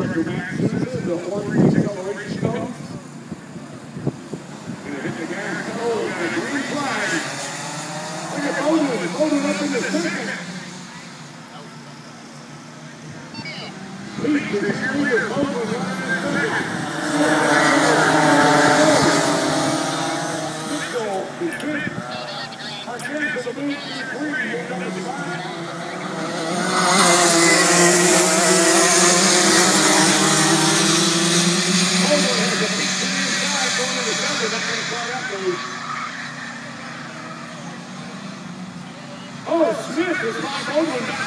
director Matt Sousa, the orange acceleration goes. Gonna hit the gas pedal and a green flag. Look at Bowden up in the second. Lead to the leader, Bowden running in second. Mitchell is fifth. Marquez to the lead, three, moved on the side. Oh, Smith is back over.